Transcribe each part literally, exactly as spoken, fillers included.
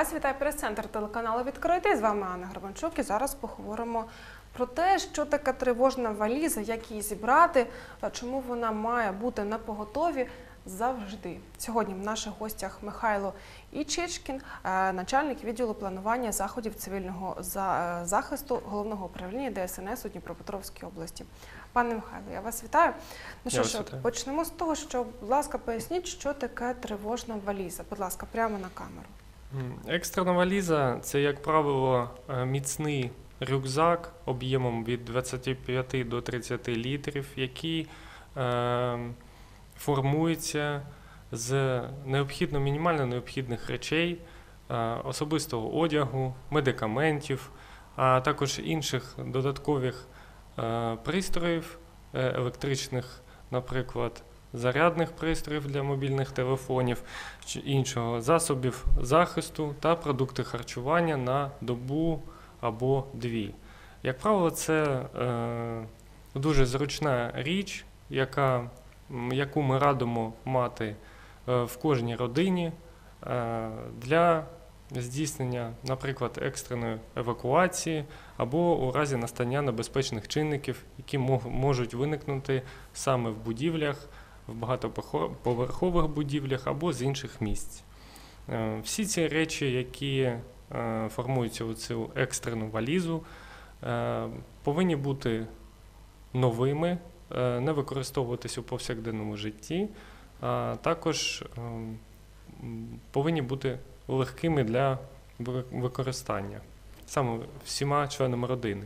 Вас вітає прес-центр телеканалу «Відкритий». З вами Анна Гребенчук. І зараз поговоримо про те, що таке тривожна валіза, як її зібрати, чому вона має бути напоготові завжди. Сьогодні в наших гостях Михайло Ічечкін, начальник відділу планування заходів цивільного захисту Головного управління Де Ес Ен Ес у Дніпропетровській області. Пане Михайло, я вас вітаю. Ну що ж, почнемо з того, що, будь ласка, поясніть, що таке тривожна валіза. Будь ласка, прямо на камеру. Екстрена валіза – це, як правило, міцний рюкзак об'ємом від двадцяти п'яти до тридцяти літрів, який е, формується з необхідно, мінімально необхідних речей, е, особистого одягу, медикаментів, а також інших додаткових е, пристроїв е, електричних, наприклад, зарядних пристроїв для мобільних телефонів, чи іншого, засобів захисту та продукти харчування на добу або дві. Як правило, це е, дуже зручна річ, яка, яку ми радимо мати е, в кожній родині е, для здійснення, наприклад, екстреної евакуації або у разі настання небезпечних чинників, які мог, можуть виникнути саме в будівлях, в багатоповерхових будівлях або з інших місць. Е, всі ці речі, які формуються у цю екстрену валізу, повинні бути новими, не використовуватись у повсякденному житті, а також повинні бути легкими для використання саме всіма членами родини.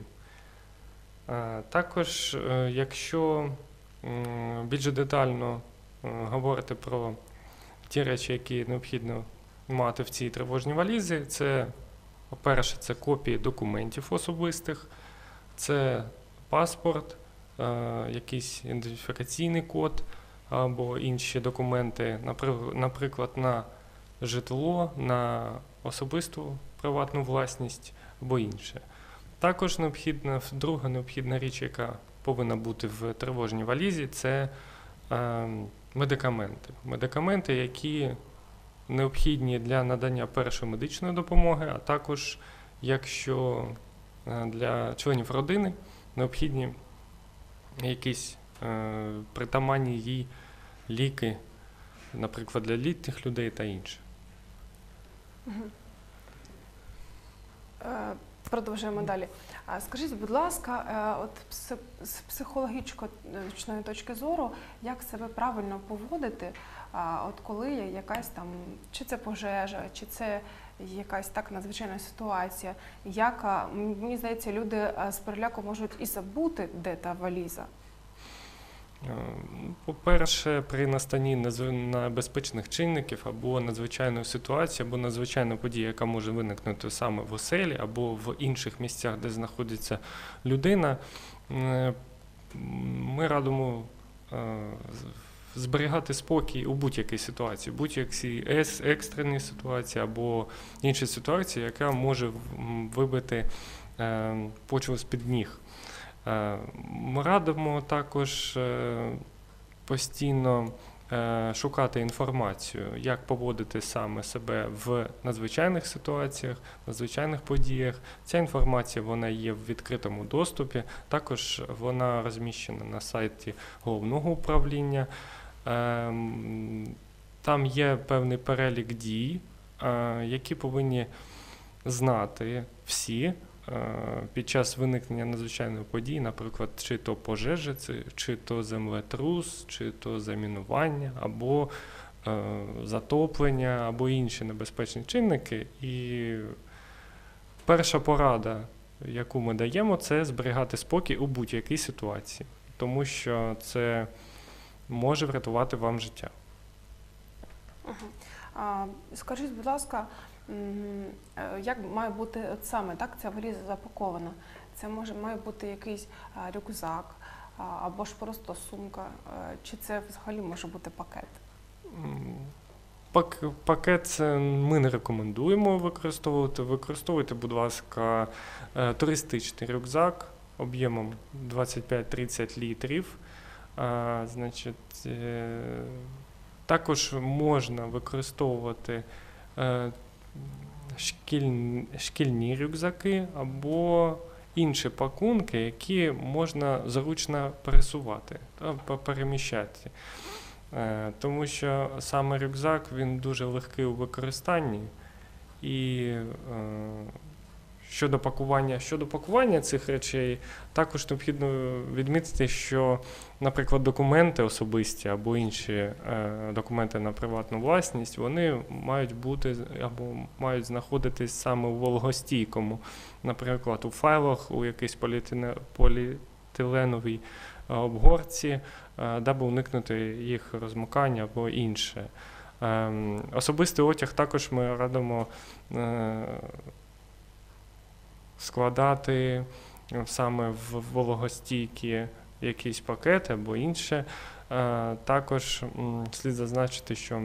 Також, якщо більш детально говорити про ті речі, які необхідно мати в цій тривожній валізі, це, по-перше, це копії документів особистих, це паспорт, е, якийсь ідентифікаційний код або інші документи, наприклад, на житло, на особисту приватну власність або інше. Також необхідна, друга необхідна річ, яка повинна бути в тривожній валізі, це е, медикаменти. Медикаменти, які необхідні для надання першої медичної допомоги, а також, якщо для членів родини необхідні якісь е, притаманні їй ліки, наприклад, для літніх людей та інше. Угу. Е, продовжуємо далі. Скажіть, будь ласка, от з психологічної точки зору, як себе правильно поводити, от коли є якась там, чи це пожежа, чи це якась так надзвичайна ситуація, як, мені здається, люди з переляку можуть і забути, де та валіза? По-перше, при настанні небезпечних чинників або надзвичайної ситуації, або надзвичайної події, яка може виникнути саме в оселі або в інших місцях, де знаходиться людина, ми радимо зберігати спокій у будь-якій ситуації, будь-якій екстреній ситуації або іншій ситуації, яка може вибити почву з-під ніг. Ми радимо також постійно шукати інформацію, як поводити саме себе в надзвичайних ситуаціях, надзвичайних подіях. Ця інформація вона є в відкритому доступі, також вона розміщена на сайті Головного управління. Там є певний перелік дій, які повинні знати всі під час виникнення надзвичайної події, наприклад, чи то пожежа, чи то землетрус, чи то замінування, або е, затоплення, або інші небезпечні чинники. І перша порада, яку ми даємо, це зберігати спокій у будь-якій ситуації, тому що це може врятувати вам життя. Угу. А, скажіть, будь ласка, як має бути от саме так ця валіза запакована? Це може має бути якийсь а, рюкзак а, або ж просто сумка, а, чи це взагалі може бути пакет? Пак, пакет ми не рекомендуємо використовувати. Використовуйте, будь ласка, туристичний рюкзак об'ємом двадцять п'ять тридцять літрів. А, значить, е, також можна використовувати е, шкіль... шкільні рюкзаки або інші пакунки, які можна зручно пересувати та переміщати. Тому що саме рюкзак, він дуже легкий у використанні. І щодо пакування, щодо пакування цих речей, також необхідно відмітити, що, наприклад, документи особисті або інші е, документи на приватну власність, вони мають бути або мають знаходитись саме у вологостійкому, наприклад, у файлах, у якійсь поліетине- поліетиленовій обгорці, е, даби уникнути їх розмокання або інше. Е, особистий одяг також ми радимо е, складати саме в вологостійкі якісь пакети або інше. Також слід зазначити, що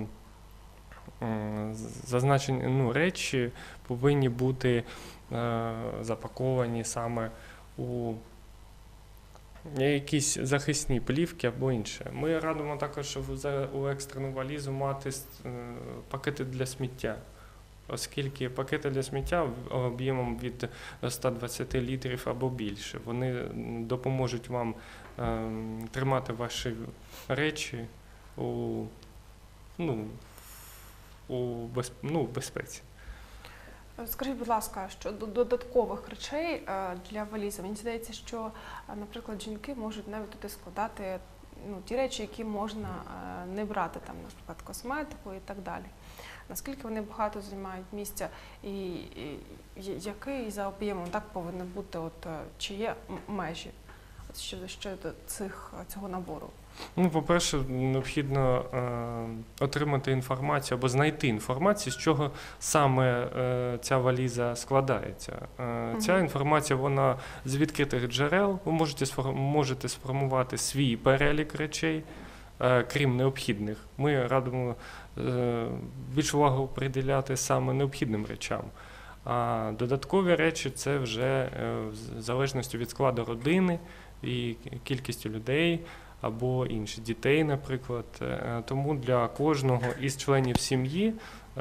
зазначені ну, речі повинні бути запаковані саме у якісь захисні плівки або інше. Ми радимо також у екстрену валізу мати пакети для сміття, оскільки пакети для сміття об'ємом від ста двадцяти літрів або більше, вони допоможуть вам е, тримати ваші речі у, ну, у без, ну, безпеці. Скажіть, будь ласка, щодо додаткових речей для валізи, мені здається, що, наприклад, жінки можуть навіть туди складати ну, ті речі, які можна не брати, там, наприклад, косметику і так далі. Наскільки вони багато займають місця і, і, і який за об'ємом так повинен бути, от, чи є межі от, щодо, щодо цих, цього набору? Ну, по-перше, необхідно е, отримати інформацію або знайти інформацію, з чого саме е, ця валіза складається. Е, ця Угу. інформація, вона з відкритих джерел. Ви можете, сформ, можете сформувати свій перелік речей, е, крім необхідних. Ми радимо е, більш увагу приділяти саме необхідним речам. А додаткові речі – це вже е, в залежності від складу родини і кількістю людей, або інші дітей, наприклад. Тому для кожного із членів сім'ї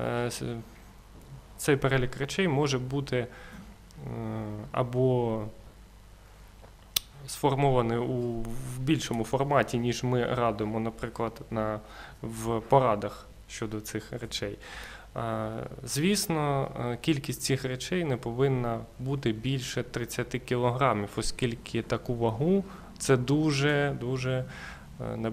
цей перелік речей може бути або сформований у в більшому форматі, ніж ми радимо, наприклад, на, в порадах щодо цих речей. Звісно, кількість цих речей не повинна бути більше тридцяти кілограмів, оскільки таку вагу це дуже, дуже е,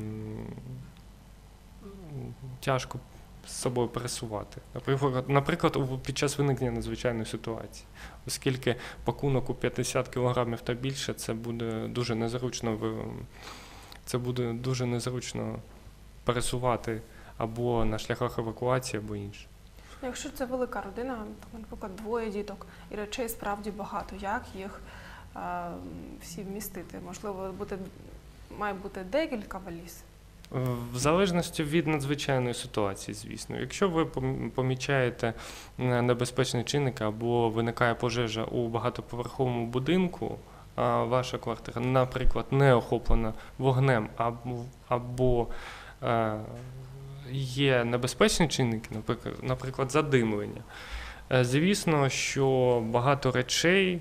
тяжко з собою пересувати. Наприклад, наприклад, під час виникнення надзвичайної ситуації, оскільки пакунок у п'ятдесят кілограмів та більше, це буде дуже незручно, це буде дуже незручно пересувати або на шляхах евакуації, або інше. Якщо це велика родина, там, наприклад, двоє діток, і речей справді багато, як їх всі вмістити? Можливо, бути, має бути декілька валіз? В залежності від надзвичайної ситуації, звісно. Якщо ви помічаєте небезпечний чинник або виникає пожежа у багатоповерховому будинку, а ваша квартира, наприклад, не охоплена вогнем або, або е, є небезпечні чинники, наприклад, наприклад, задимлення, е, звісно, що багато речей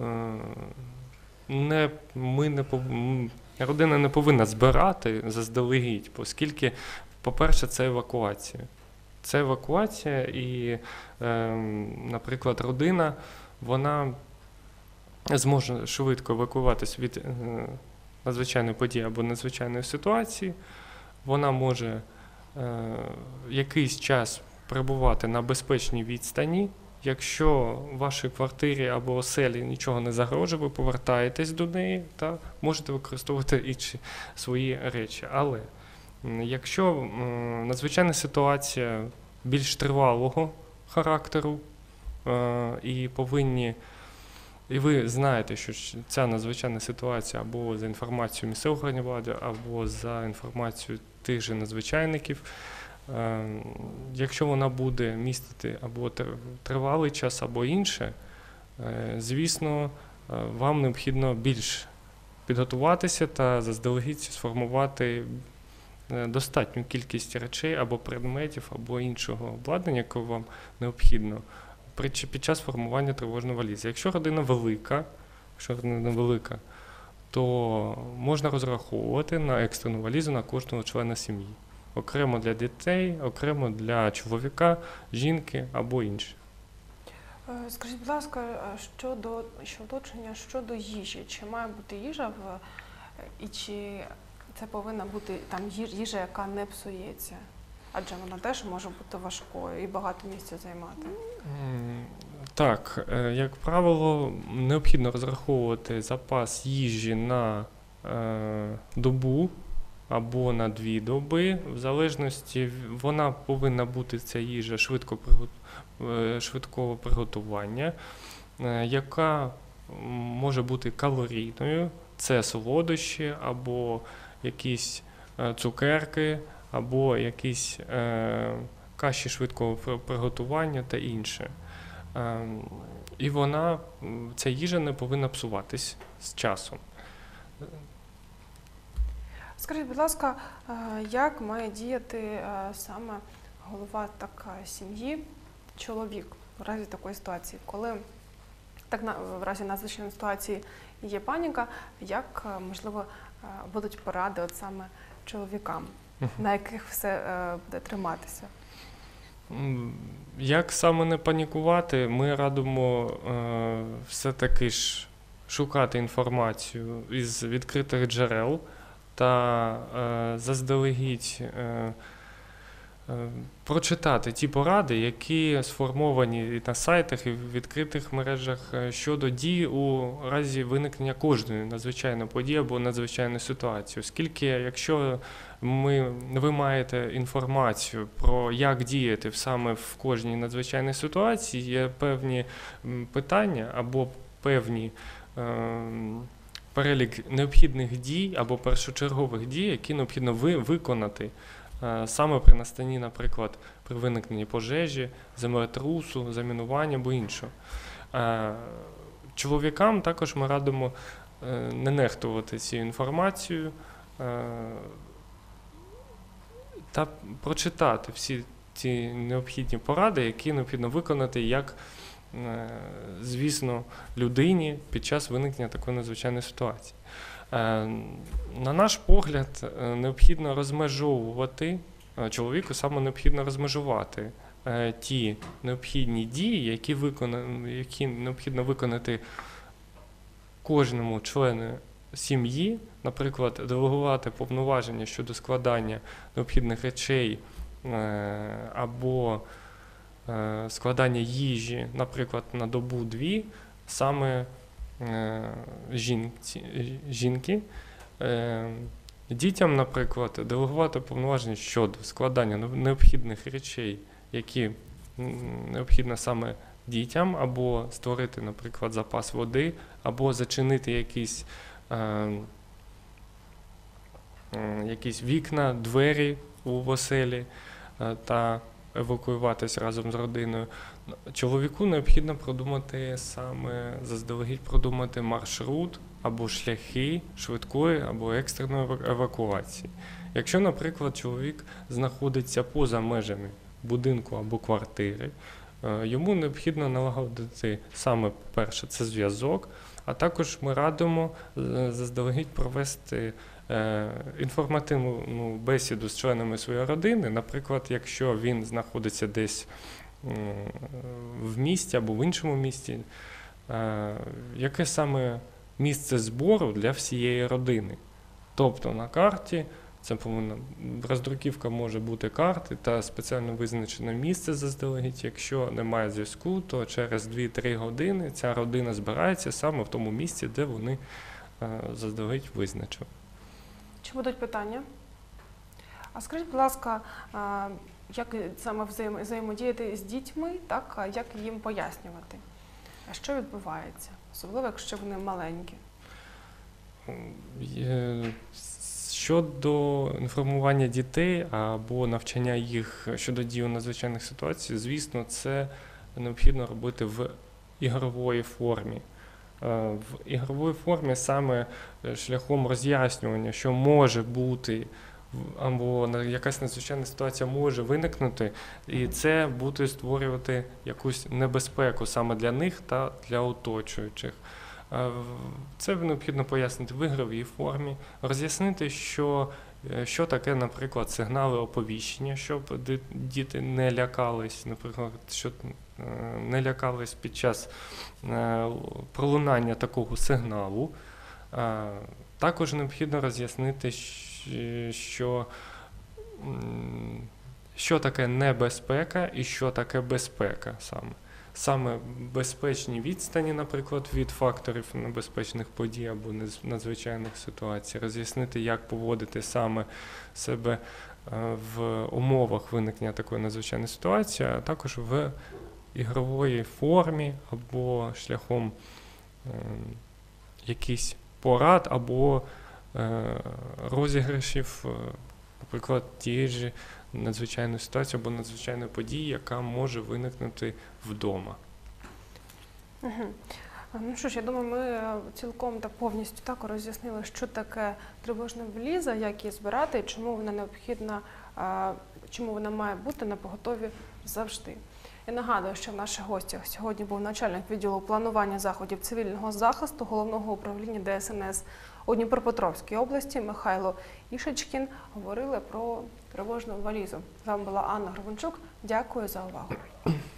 Не, ми не пов... родина не повинна збирати заздалегідь, оскільки, по-перше, це евакуація. Це евакуація і, е, наприклад, родина, вона зможе швидко евакуюватися від е, надзвичайної події або надзвичайної ситуації. Вона може е, якийсь час перебувати на безпечній відстані. Якщо в вашій квартирі або оселі нічого не загрожує, ви повертаєтесь до неї та можете використовувати інші свої речі. Але якщо надзвичайна ситуація більш тривалого характеру і повинні, і ви знаєте, що ця надзвичайна ситуація або за інформацією місцевих органів влади, або за інформацією тих же надзвичайників, якщо вона буде містити або тривалий час, або інше, звісно, вам необхідно більш підготуватися та заздалегідь сформувати е, достатню кількість речей або предметів, або іншого обладнання, яке вам необхідно при- чи під час формування тривожної валізи. Якщо родина велика, якщо родина велика, то можна розраховувати на екстрену валізу на кожного члена сім'ї. Окремо для дітей, окремо для чоловіка, жінки або інші. Е, Скажіть, будь ласка, е, щодо що уточнення щодо їжі, чи має бути їжа в і чи це повинна бути там їж- їжа, яка не псується? Адже вона теж може бути важкою і багато місця займати. М, Так, е, як правило, необхідно розраховувати запас їжі на е, добу або на дві доби. В залежності в- вона повинна бути ця їжа швидко пригот- е, швидкого приготування, е, яка м, може бути калорійною. Це солодощі або якісь е, цукерки, або якісь е, каші швидкого при- приготування та інше. Ем, І вона, м, ця їжа не повинна псуватись з часом. Скажіть, будь ласка, е, як має діяти е, саме голова так е, сім'ї, чоловік в разі такої ситуації, коли так на в разі надзвичайної ситуації є паніка, як е, можливо е, будуть поради от саме чоловікам, Мгм. на яких все е, буде триматися? М, Як саме не панікувати, ми радимо е, все-таки ж шукати інформацію із відкритих джерел та е, заздалегідь е, е, прочитати ті поради, які сформовані і на сайтах, і в відкритих мережах е, щодо дій у разі виникнення кожної надзвичайної події або надзвичайної ситуації. Оскільки, якщо ми, ви маєте інформацію про як діяти саме в кожній надзвичайній ситуації, є певні м, питання або певні ем, перелік необхідних дій або першочергових дій, які необхідно ви, виконати е, саме при настанні, наприклад, при виникненні пожежі, землетрусу, замінування або іншого. Е, Чоловікам також ми радимо е, не нехтувати цією інформацією е, та прочитати всі ці необхідні поради, які необхідно виконати як, е, звісно, людині під час виникнення такої надзвичайної ситуації. Е, На наш погляд, е, необхідно розмежовувати, е, чоловіку саме необхідно розмежувати е, ті необхідні дії, які, викона, які необхідно виконати кожному члену сім'ї, наприклад, делегувати повноваження щодо складання необхідних речей е, або е, складання їжі, наприклад, на добу-дві, саме е, жінці, жінки. Е, Дітям, наприклад, делегувати повноваження щодо складання необхідних речей, які м, необхідно саме дітям, або створити, наприклад, запас води, або зачинити якісь, е, е, якісь вікна, двері у оселі е, та евакуюватись разом з родиною. Чоловіку необхідно продумати саме, заздалегідь продумати маршрут або шляхи швидкої або екстреної eva- евакуації. Якщо, наприклад, чоловік знаходиться поза межами будинку або квартири, е, йому необхідно налагодити саме перше це зв'язок, а також ми радимо е, заздалегідь провести е, інформативну бесіду з членами своєї родини. Наприклад, якщо він знаходиться десь м, в місті або в іншому місті, е, яке саме місце збору для всієї родини. Тобто на карті це повинна роздруківка може бути карти та спеціально визначене місце заздалегідь. Якщо немає зв'язку, то через дві-три години ця родина збирається саме в тому місці, де вони е, заздалегідь визначили. Чи будуть питання? А скажіть, будь ласка, а, як саме взаємо- взаємодіяти з дітьми, так, а як їм пояснювати, а що відбувається, особливо якщо вони маленькі? Е, Щодо інформування дітей або навчання їх щодо дій у надзвичайних ситуаціях, звісно, це необхідно робити в ігрової формі. Е, В ігровій формі саме шляхом роз'яснювання, що може бути в- або на- якась надзвичайна ситуація може виникнути, і це буде створювати якусь небезпеку саме для них та для оточуючих. Е, в- Це необхідно пояснити в ігровій формі, роз'яснити, що, е, що таке, наприклад, сигнали оповіщення, щоб ди- діти не лякались, наприклад, що е, не лякались під час е, пролунання такого сигналу. Е, Також необхідно роз'яснити, щ- що, м, що таке небезпека і що таке безпека саме. Саме безпечні відстані, наприклад, від факторів небезпечних подій або нез- надзвичайних ситуацій, роз'яснити, як поводити саме себе е, в умовах виникнення такої надзвичайної ситуації, а також в ігрової формі або шляхом е, якихось порад або е, розіграшів, е, наприклад, тієї ж надзвичайної ситуації або надзвичайної події, яка може виникнути вдома. Мгм. Ну що ж, я думаю, ми е, цілком та повністю так роз'яснили, що таке тривожна валіза, як її збирати і чому вона необхідна, е, чому вона має бути на поготові завжди. Я нагадую, що в наших гостях сьогодні був начальник відділу планування заходів цивільного захисту Головного управління Де Ес Ен Ес у Дніпропетровській області Михайло Ішечкін. Говорили про тривожну валізу. З вами була Анна Гребенчук. Дякую за увагу.